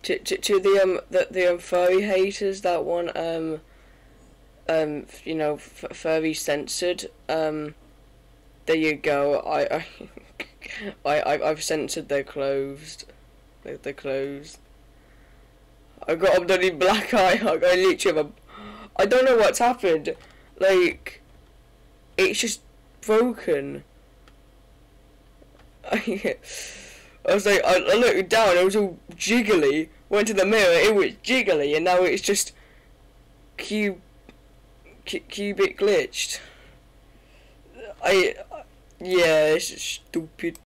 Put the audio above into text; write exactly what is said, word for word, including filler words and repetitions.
to to to the um the the um, furry haters that want um um you know f furry censored, um there you go. I I I I I've censored their clothes. They're, they're closed. I got a bloody black eye. I got literally have a, I don't know what's happened. Like, it's just broken. I, I was like, I, I looked down, it was all jiggly. Went to the mirror, it was jiggly, and now it's just cube, cu cubic glitched. I, yeah, it's stupid.